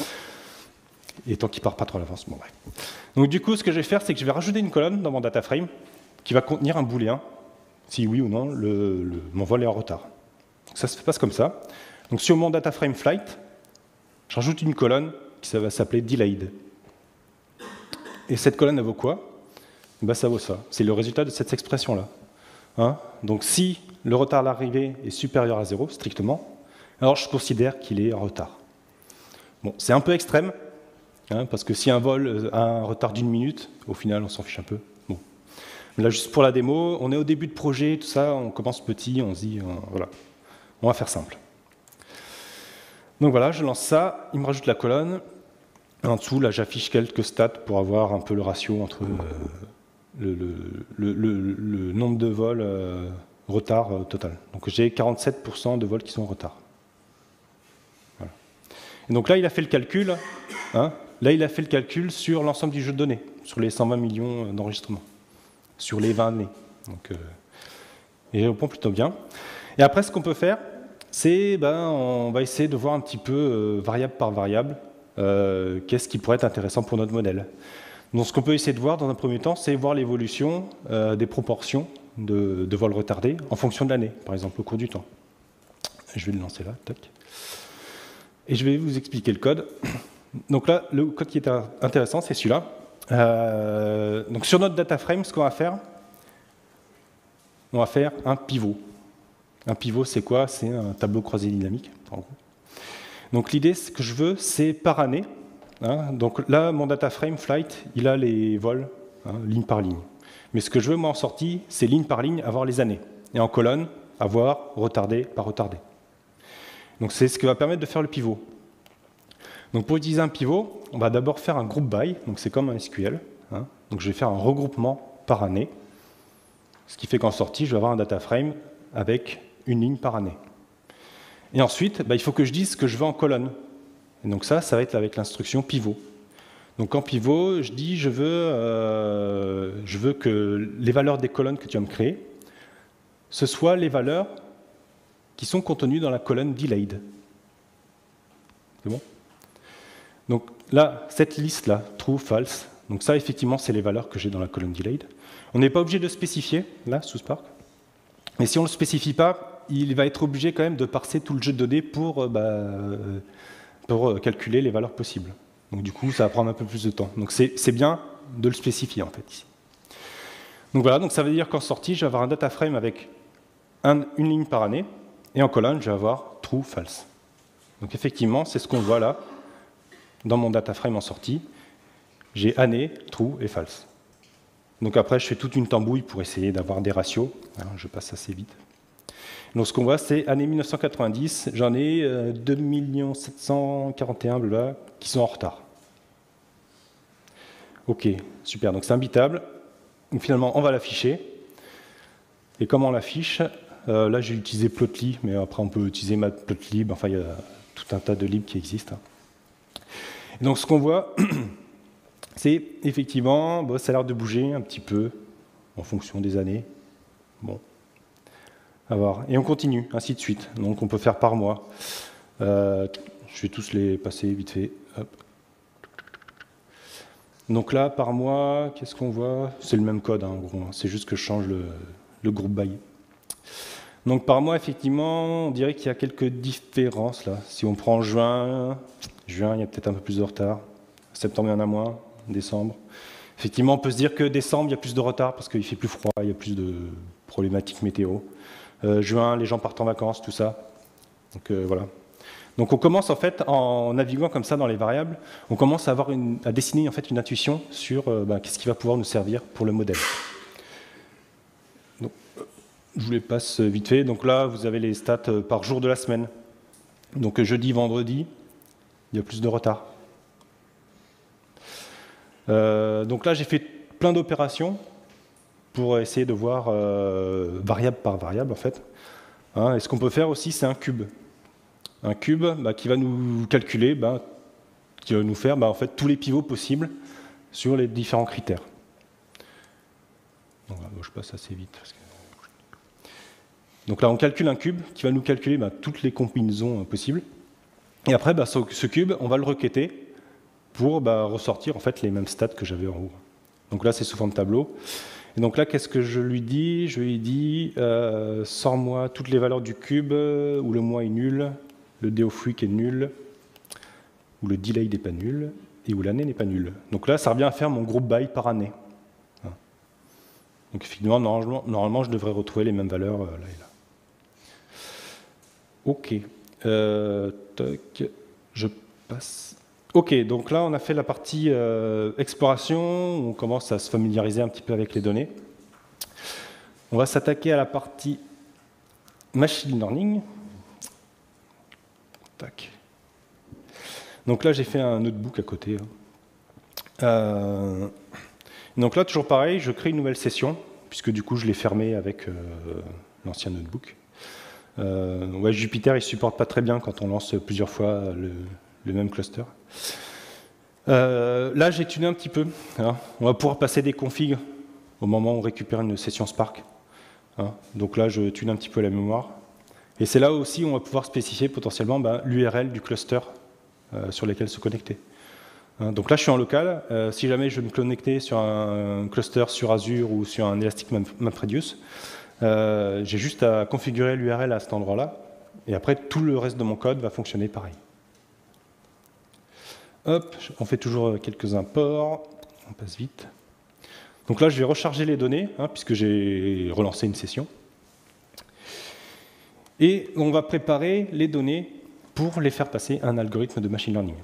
Et tant qu'il part pas trop à l'avance, bon bref. Donc du coup, ce que je vais faire, c'est que je vais rajouter une colonne dans mon data frame qui va contenir un booléen, si oui ou non, le, le, mon vol est en retard. Donc ça se passe comme ça. Donc sur mon data frame flight, je rajoute une colonne qui va s'appeler delayed. Et cette colonne, elle vaut quoi? Ben, ça vaut ça. C'est le résultat de cette expression-là. Hein, donc si le retard à l'arrivée est supérieur à zéro, strictement, alors je considère qu'il est en retard. Bon, c'est un peu extrême, hein, parce que si un vol a un retard d'une minute, au final, on s'en fiche un peu. Bon. Là, juste pour la démo, on est au début de projet, tout ça, on commence petit, on se dit, euh, voilà, on va faire simple. Donc voilà, je lance ça, il me rajoute la colonne. En dessous, là, j'affiche quelques stats pour avoir un peu le ratio entre... Euh, Le, le, le, le, le nombre de vols euh, retard euh, total. Donc j'ai quarante-sept pour cent de vols qui sont en retard. Voilà. Et donc là, il a fait le calcul. Hein, là, il a fait le calcul sur l'ensemble du jeu de données, sur les cent vingt millions d'enregistrements, sur les vingt années. Donc, euh, et il répond plutôt bien. Et après, ce qu'on peut faire, c'est, ben, on va essayer de voir un petit peu euh, variable par variable, euh, qu'est-ce qui pourrait être intéressant pour notre modèle. Donc, ce qu'on peut essayer de voir dans un premier temps, c'est voir l'évolution euh, des proportions de, de vols retardés en fonction de l'année, par exemple, au cours du temps. Je vais le lancer là, tac. Et je vais vous expliquer le code. Donc là, le code qui est intéressant, c'est celui-là. Euh, donc sur notre data frame, ce qu'on va faire, on va faire un pivot. Un pivot, c'est quoi? C'est un tableau croisé dynamique, en gros. Donc l'idée, ce que je veux, c'est par année. Hein, donc là, mon data frame flight, il a les vols, hein, ligne par ligne. Mais ce que je veux, moi, en sortie, c'est ligne par ligne, avoir les années. Et en colonne, avoir retardé par retardé. Donc c'est ce qui va permettre de faire le pivot. Donc pour utiliser un pivot, on va d'abord faire un group by, donc c'est comme un S Q L. Hein, donc je vais faire un regroupement par année, ce qui fait qu'en sortie, je vais avoir un data frame avec une ligne par année. Et ensuite, bah, il faut que je dise ce que je veux en colonne. Et donc ça, ça va être avec l'instruction pivot. Donc en pivot, je dis, je veux, euh, je veux que les valeurs des colonnes que tu vas me créer, ce soient les valeurs qui sont contenus dans la colonne delayed. C'est bon? Donc là, cette liste-là, true, false, donc ça, effectivement, c'est les valeurs que j'ai dans la colonne delayed. On n'est pas obligé de spécifier, là, sous Spark. Mais si on ne le spécifie pas, il va être obligé quand même de parser tout le jeu de données pour, bah, pour calculer les valeurs possibles. Donc du coup, ça va prendre un peu plus de temps. Donc c'est bien de le spécifier, en fait, ici. Donc voilà, donc ça veut dire qu'en sortie, je vais avoir un data frame avec un, une ligne par année, et en colonne, je vais avoir true, false. Donc effectivement, c'est ce qu'on voit là, dans mon data frame en sortie. J'ai année, true et false. Donc après, je fais toute une tambouille pour essayer d'avoir des ratios. Alors, je passe assez vite. Donc ce qu'on voit, c'est année mille neuf cent quatre-vingt-dix, j'en ai euh, deux millions sept cent quarante et un là, qui sont en retard. Ok, super, donc c'est imbitable. Donc finalement, on va l'afficher. Et comment on l'affiche? euh, Là, j'ai utilisé Plotly, mais après, on peut utiliser Matplotlib. Enfin, il y a tout un tas de libs qui existent. Et donc, ce qu'on voit, c'est effectivement, bon, ça a l'air de bouger un petit peu en fonction des années. Bon, à voir. Et on continue, ainsi de suite. Donc, on peut faire par mois. Euh, je vais tous les passer vite fait. Hop. Donc là, par mois, qu'est-ce qu'on voit? C'est le même code, hein, en gros. C'est juste que je change le, le groupe by. Donc par mois, effectivement, on dirait qu'il y a quelques différences là. Si on prend juin, juin, il y a peut-être un peu plus de retard. Septembre, il y en a moins. Décembre. Effectivement, on peut se dire que décembre, il y a plus de retard parce qu'il fait plus froid, il y a plus de problématiques météo. Euh, juin, les gens partent en vacances, tout ça. Donc euh, voilà. Donc on commence en fait, en naviguant comme ça dans les variables, on commence à, avoir une, à dessiner en fait une intuition sur euh, bah, qu'est-ce qui va pouvoir nous servir pour le modèle. Donc, je vous les passe vite fait. Donc là, vous avez les stats par jour de la semaine. Donc jeudi, vendredi, il y a plus de retard. Euh, donc là, j'ai fait plein d'opérations pour essayer de voir euh, variable par variable en fait. Hein, et ce qu'on peut faire aussi, c'est un cube. Un cube bah, qui va nous calculer, bah, qui va nous faire bah, en fait, tous les pivots possibles sur les différents critères. Donc, là, je passe assez vite. Parce que... Donc là, on calcule un cube qui va nous calculer bah, toutes les combinaisons euh, possibles. Et après, bah, ce, ce cube, on va le requêter pour bah, ressortir en fait, les mêmes stats que j'avais en haut. Donc là, c'est sous forme tableau. Et donc là, qu'est-ce que je lui dis? Je lui dis, euh, sors-moi toutes les valeurs du cube euh, où le mois est nul, le day of week est nul, où le delay n'est pas nul, et où l'année n'est pas nulle. Donc là, ça revient à faire mon groupe by par année. Donc finalement, normalement, normalement je devrais retrouver les mêmes valeurs euh, là et là. Ok. Euh, toc, je passe. Ok, donc là, on a fait la partie euh, exploration, on commence à se familiariser un petit peu avec les données. On va s'attaquer à la partie machine learning. Tac. Donc là, j'ai fait un notebook à côté. Euh, donc là, toujours pareil, je crée une nouvelle session, puisque du coup, je l'ai fermée avec euh, l'ancien notebook. Euh, ouais, Jupyter, il ne supporte pas très bien quand on lance plusieurs fois le, le même cluster. Euh, là, j'ai tuné un petit peu. Hein. On va pouvoir passer des configs au moment où on récupère une session Spark. Hein. Donc là, je tune un petit peu la mémoire. Et c'est là aussi où on va pouvoir spécifier potentiellement ben, l'U R L du cluster euh, sur lequel se connecter. Hein, donc là, je suis en local. Euh, si jamais je veux me connecter sur un cluster sur Azure ou sur un Elastic MapReduce, euh, j'ai juste à configurer l'U R L à cet endroit-là. Et après, tout le reste de mon code va fonctionner pareil. Hop, on fait toujours quelques imports. On passe vite. Donc là, je vais recharger les données, hein, puisque j'ai relancé une session. Et on va préparer les données pour les faire passer à un algorithme de machine learning.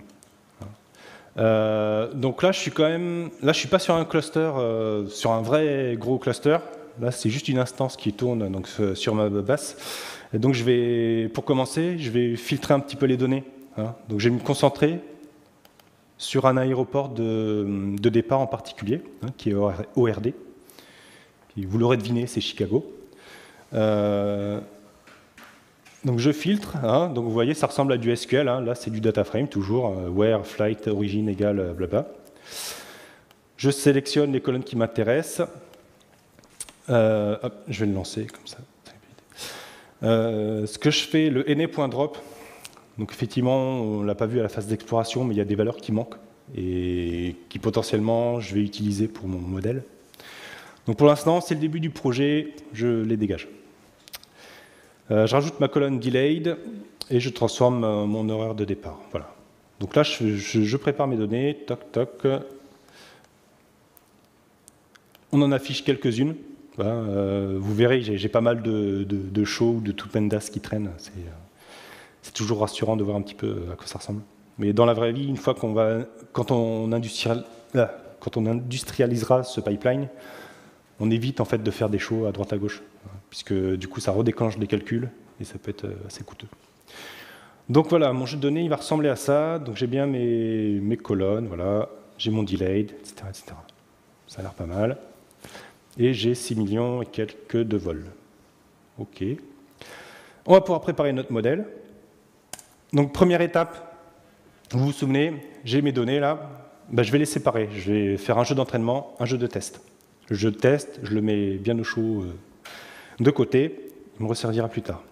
Euh, donc là, je suis quand même, là, je suis pas sur un cluster, euh, sur un vrai gros cluster. Là, c'est juste une instance qui tourne donc sur ma base. Et donc, je vais, pour commencer, je vais filtrer un petit peu les données. Hein. Donc, je vais me concentrer sur un aéroport de, de départ en particulier, hein, qui est O R D. Puis, vous l'aurez deviné, c'est Chicago. Euh, Donc je filtre, hein, donc vous voyez, ça ressemble à du S Q L, hein, là c'est du data frame toujours, euh, where, flight, origin égale, euh, blabla. Je sélectionne les colonnes qui m'intéressent, euh, hop, je vais le lancer comme ça. Euh, ce que je fais, le ene.drop, donc effectivement, on ne l'a pas vu à la phase d'exploration, mais il y a des valeurs qui manquent et qui potentiellement je vais utiliser pour mon modèle. Donc pour l'instant, c'est le début du projet, je les dégage. Euh, je rajoute ma colonne delayed et je transforme euh, mon horaire de départ. Voilà. Donc là, je, je, je prépare mes données, toc, toc. On en affiche quelques-unes. Voilà, euh, vous verrez, j'ai pas mal de, de, de shows ou de tupendas qui traînent. C'est euh, toujours rassurant de voir un petit peu à quoi ça ressemble. Mais dans la vraie vie, une fois qu'on va, quand on, industrial, euh, quand on industrialisera ce pipeline, on évite en fait de faire des shows à droite à gauche, puisque du coup ça redéclenche des calculs et ça peut être assez coûteux. Donc voilà, mon jeu de données il va ressembler à ça. Donc j'ai bien mes, mes colonnes, voilà, j'ai mon delayed, et cetera, et cetera. Ça a l'air pas mal. Et j'ai six millions et quelques de vol. OK. On va pouvoir préparer notre modèle. Donc première étape, vous vous souvenez, j'ai mes données là, ben, je vais les séparer. Je vais faire un jeu d'entraînement, un jeu de test. Le jeu de test, je le mets bien au chaud euh, de côté, il me resservira plus tard.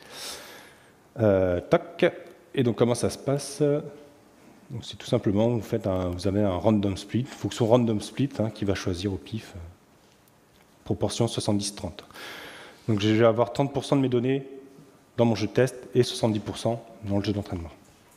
Euh, tac. Et donc comment ça se passe? C'est tout simplement, vous, faites un, vous avez un random split, fonction random split hein, qui va choisir au pif, euh, proportion soixante-dix trente. Donc je vais avoir trente pour cent de mes données dans mon jeu de test et soixante-dix pour cent dans le jeu d'entraînement.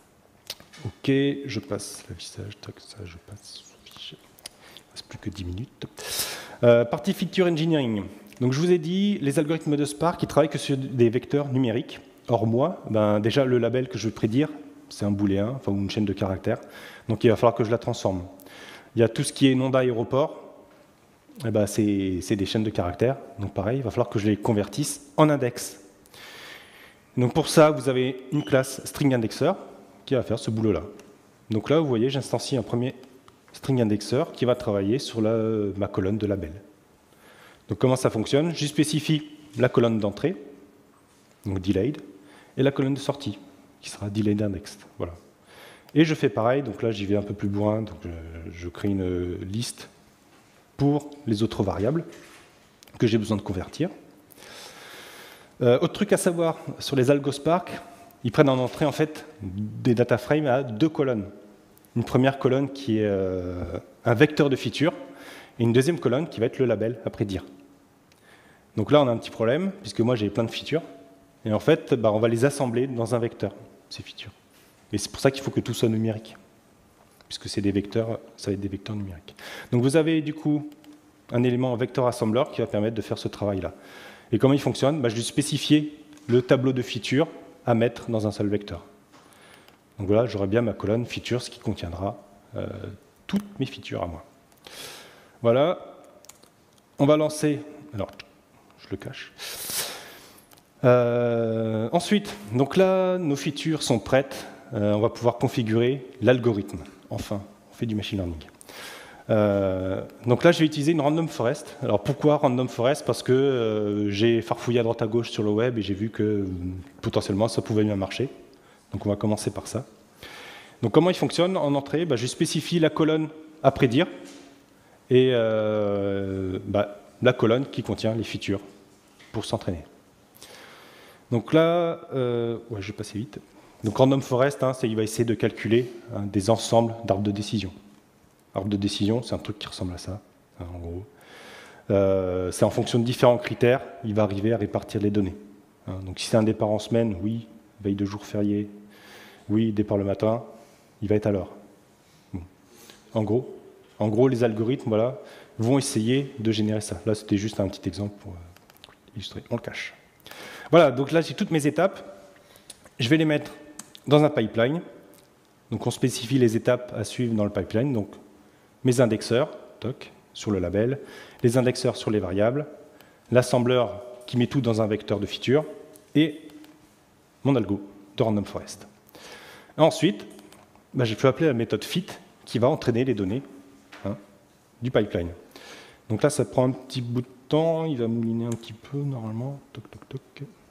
Ok, je passe l'affichage, tac, ça je passe. Il ne reste plus que dix minutes. Euh, partie feature engineering. Donc je vous ai dit, les algorithmes de Spark, ils travaillent que sur des vecteurs numériques. Or moi, ben, déjà le label que je veux prédire, c'est un booléen, enfin une chaîne de caractères. Donc il va falloir que je la transforme. Il y a tout ce qui est nom d'aéroport, eh ben, c'est des chaînes de caractères. Donc pareil, il va falloir que je les convertisse en index. Donc pour ça, vous avez une classe string indexer qui va faire ce boulot-là. Donc là, vous voyez, j'instancie un premier string indexer qui va travailler sur la, ma colonne de label. Donc comment ça fonctionne? Je spécifie la colonne d'entrée, donc delayed, et la colonne de sortie, qui sera delayed indexed. Voilà. Et je fais pareil, donc là j'y vais un peu plus bourrin, donc je, je crée une liste pour les autres variables que j'ai besoin de convertir. Euh, autre truc à savoir sur les algos Spark, ils prennent en entrée en fait des data frames à deux colonnes. Une première colonne qui est euh, un vecteur de feature et une deuxième colonne qui va être le label à prédire. Donc là on a un petit problème puisque moi j'ai plein de features et en fait bah, on va les assembler dans un vecteur, ces features. Et c'est pour ça qu'il faut que tout soit numérique puisque c'est des vecteurs, ça va être des vecteurs numériques. Donc vous avez du coup un élément vecteur assembler qui va permettre de faire ce travail-là. Et comment il fonctionne? Bah, je vais spécifier le tableau de features à mettre dans un seul vecteur. Donc voilà, j'aurai bien ma colonne features qui contiendra euh, toutes mes features à moi. Voilà, on va lancer, alors je le cache. Euh, ensuite, donc là, nos features sont prêtes, euh, on va pouvoir configurer l'algorithme. Enfin, on fait du machine learning. Euh, donc là, je vais utiliser une random forest. Alors pourquoi random forest? Parce que euh, j'ai farfouillé à droite à gauche sur le web et j'ai vu que euh, potentiellement ça pouvait bien marcher. Donc on va commencer par ça. Donc comment il fonctionne en entrée? Bah, je spécifie la colonne à prédire et euh, bah, la colonne qui contient les features pour s'entraîner. Donc là, euh, ouais, je vais passer vite. Donc random forest, hein, il va essayer de calculer hein, des ensembles d'arbres de décision. Arbre de décision, c'est un truc qui ressemble à ça, hein, en gros. Euh, c'est en fonction de différents critères, il va arriver à répartir les données. Hein, donc si c'est un départ en semaine, oui, veille de jour férié, oui, départ le matin, il va être à l'heure. Bon. En gros, en gros, les algorithmes voilà, vont essayer de générer ça. Là, c'était juste un petit exemple pour euh, illustrer. On le cache. Voilà, donc là, j'ai toutes mes étapes. Je vais les mettre dans un pipeline. Donc on spécifie les étapes à suivre dans le pipeline. Donc mes indexeurs, toc, sur le label, les indexeurs sur les variables, l'assembleur qui met tout dans un vecteur de feature, et mon algo de random forest. Et ensuite, bah, je peux appeler la méthode fit qui va entraîner les données hein, du pipeline. Donc là, ça prend un petit bout de temps, il va mouliner un petit peu normalement. Toc, toc, toc.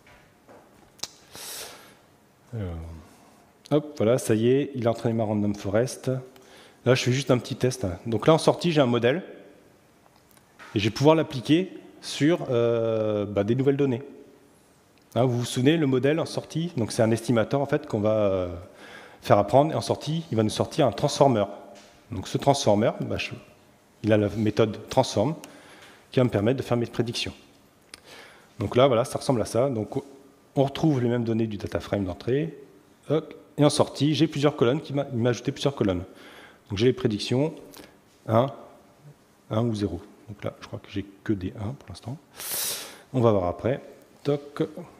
Alors, hop, voilà, ça y est, il a entraîné ma random forest. Là, je fais juste un petit test. Donc là, en sortie, j'ai un modèle. Et je vais pouvoir l'appliquer sur euh, bah, des nouvelles données. Hein, vous vous souvenez, le modèle en sortie, donc c'est un estimateur en fait qu'on va euh, faire apprendre, et en sortie, il va nous sortir un transformer. Donc ce transformer, bah, je, il a la méthode transform qui va me permettre de faire mes prédictions. Donc là, voilà, ça ressemble à ça. Donc on retrouve les mêmes données du data frame d'entrée, et en sortie, j'ai plusieurs colonnes, qui m'a, il m'a ajouté plusieurs colonnes. Donc j'ai les prédictions un, un ou zéro. Donc là, je crois que j'ai que des un pour l'instant. On va voir après. Toc.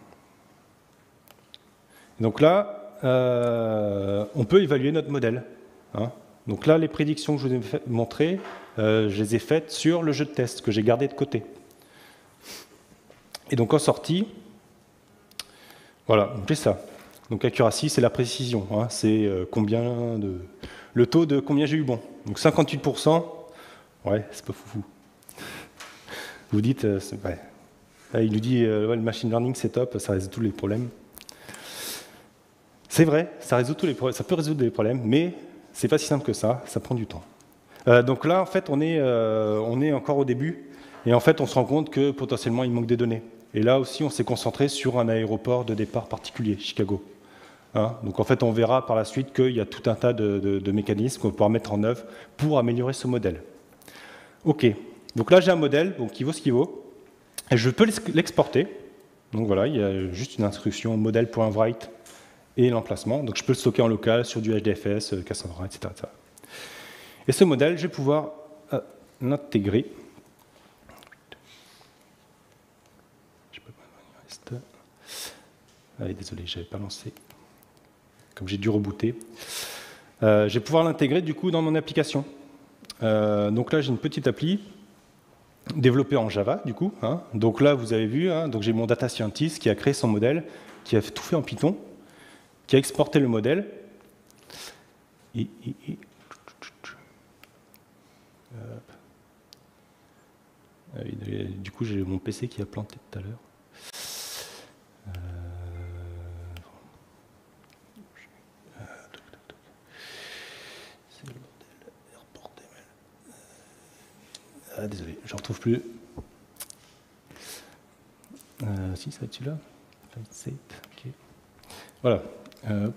Donc là, euh, on peut évaluer notre modèle. Hein. Donc là, les prédictions que je vous ai fait, montrées, euh, je les ai faites sur le jeu de test que j'ai gardé de côté. Et donc en sortie, voilà, j'ai ça. Donc accuracy, c'est la précision. Hein. C'est euh, combien de, le taux de combien j'ai eu bon. Donc cinquante-huit pour cent, ouais, c'est pas foufou. Vous dites, euh, ouais. Là, il nous dit, euh, ouais, le machine learning c'est top, ça résout tous les problèmes. C'est vrai, ça résout tous les problèmes, ça peut résoudre des problèmes, mais c'est pas si simple que ça, ça prend du temps. Euh, donc là, en fait, on est, euh, on est encore au début, et en fait, on se rend compte que potentiellement, il manque des données. Et là aussi, on s'est concentré sur un aéroport de départ particulier, Chicago. Hein, donc en fait, on verra par la suite qu'il y a tout un tas de, de, de mécanismes qu'on va pouvoir mettre en œuvre pour améliorer ce modèle. OK, donc là, j'ai un modèle donc, qui vaut ce qu'il vaut, et je peux l'exporter. Donc voilà, il y a juste une instruction modèle.write et l'emplacement. Donc je peux le stocker en local sur du H D F S, Cassandra, et cetera, et cetera. Et ce modèle, je vais pouvoir euh, l'intégrer. Je peux pas Allez, désolé, je n'avais pas lancé. Comme j'ai dû rebooter. Euh, je vais pouvoir l'intégrer du coup dans mon application. Euh, donc là, j'ai une petite appli développée en Java, du coup. Hein. Donc là, vous avez vu, hein, donc j'ai mon data scientist qui a créé son modèle, qui a tout fait en Python, qui a exporté le modèle. Et, et, et... Ah oui, du coup, j'ai mon P C qui a planté tout à l'heure. Euh... C'est le modèle airport M L. Ah, désolé, je ne retrouve plus. Euh, si, ça va être celui-là. Okay. Voilà. Euh...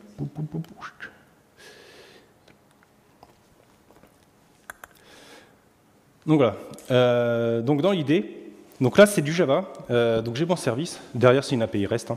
Donc voilà. Euh, donc dans l'idée, donc là c'est du Java. Euh, donc j'ai mon service. Derrière c'est une A P I REST. Hein.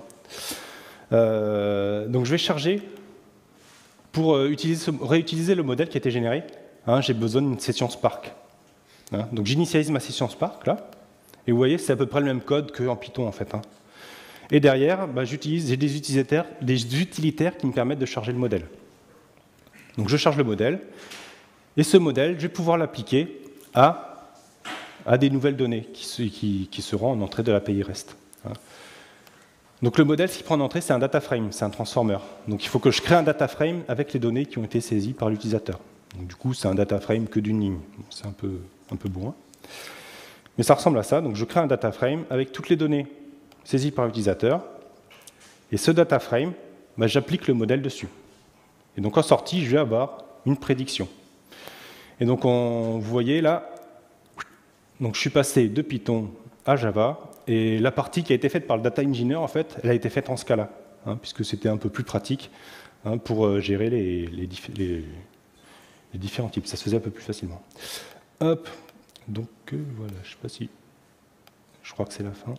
Euh, donc je vais charger pour euh, utiliser ce, réutiliser le modèle qui a été généré. Hein, j'ai besoin d'une session Spark. Hein. Donc j'initialise ma session Spark là. Et vous voyez, c'est à peu près le même code qu'en Python en fait. Hein. Et derrière, bah, j'utilise, j'ai des utilitaires, des utilitaires qui me permettent de charger le modèle. Donc je charge le modèle. Et ce modèle, je vais pouvoir l'appliquer à, à des nouvelles données qui, qui, qui seront en entrée de l'A P I REST. Hein. Donc le modèle, ce qu'il prend en entrée, c'est un data frame, c'est un transformer. Donc il faut que je crée un data frame avec les données qui ont été saisies par l'utilisateur. Donc du coup, c'est un data frame que d'une ligne. Bon, c'est un peu, un peu bourrin. Mais ça ressemble à ça. Donc je crée un data frame avec toutes les données saisies par l'utilisateur. Et ce data frame, bah, j'applique le modèle dessus. Et donc en sortie, je vais avoir une prédiction. Et donc, on, vous voyez là, donc je suis passé de Python à Java, et la partie qui a été faite par le data engineer, en fait, elle a été faite en Scala, hein, puisque c'était un peu plus pratique hein, pour euh, gérer les, les, les, les différents types. Ça se faisait un peu plus facilement. Hop, donc euh, voilà, je ne sais pas si... Je crois que c'est la fin.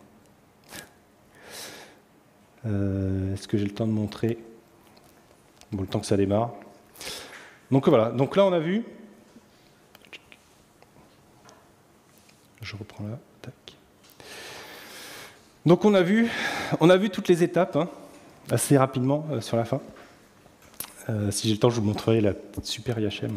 Euh, Est-ce que j'ai le temps de montrer? Bon, le temps que ça démarre. Donc voilà, donc là on a vu... Je reprends là. Tac. Donc on a vu, on a vu toutes les étapes hein, assez rapidement euh, sur la fin. Euh, si j'ai le temps, je vous montrerai la super I H M.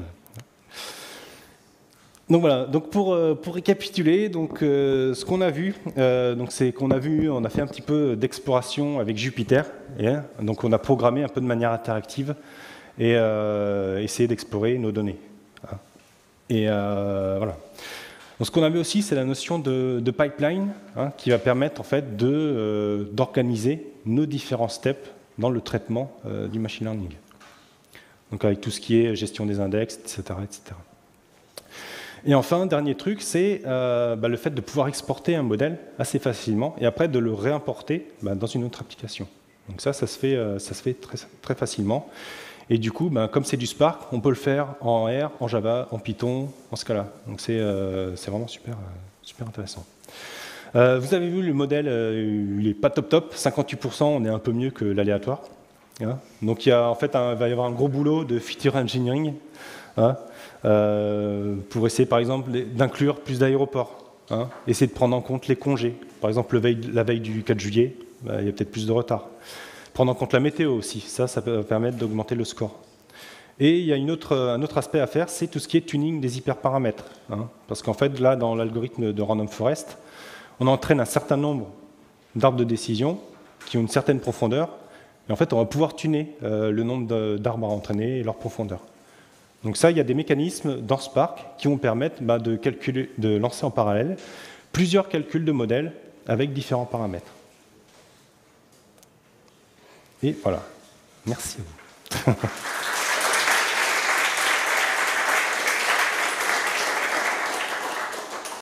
Donc voilà. Donc pour euh, pour récapituler, donc euh, ce qu'on a vu, euh, donc c'est qu'on a vu, on a fait un petit peu d'exploration avec Jupyter. Et, hein, donc on a programmé un peu de manière interactive et euh, essayé d'explorer nos données. Hein. Et euh, voilà. Donc, ce qu'on avait aussi, c'est la notion de, de pipeline, hein, qui va permettre en fait de, euh, d'organiser nos différents steps dans le traitement euh, du machine learning. Donc avec tout ce qui est gestion des index, et cetera, et cetera. Et enfin, dernier truc, c'est euh, bah, le fait de pouvoir exporter un modèle assez facilement et après de le réimporter bah, dans une autre application. Donc ça, ça se fait, euh, ça se fait très, très facilement. Et du coup, bah, comme c'est du Spark, on peut le faire en R, en Java, en Python, en Scala. Donc c'est euh, vraiment super, euh, super intéressant. Euh, vous avez vu le modèle, euh, il n'est pas top top, cinquante-huit pour cent, on est un peu mieux que l'aléatoire. Hein. Donc il, y a, en fait, un, il va y avoir un gros boulot de feature engineering hein, euh, pour essayer par exemple d'inclure plus d'aéroports, hein, essayer de prendre en compte les congés. Par exemple, le veille, la veille du quatre juillet, bah, il y a peut-être plus de retard. Prendre en compte la météo aussi, ça, ça peut permettre d'augmenter le score. Et il y a une autre, un autre aspect à faire, c'est tout ce qui est tuning des hyperparamètres. Hein, parce qu'en fait, là, dans l'algorithme de Random Forest, on entraîne un certain nombre d'arbres de décision qui ont une certaine profondeur. Et en fait, on va pouvoir tuner euh, le nombre d'arbres à entraîner et leur profondeur. Donc ça, il y a des mécanismes dans Spark qui vont permettre bah, de, calculer, de lancer en parallèle plusieurs calculs de modèles avec différents paramètres. Et voilà. Merci à vous.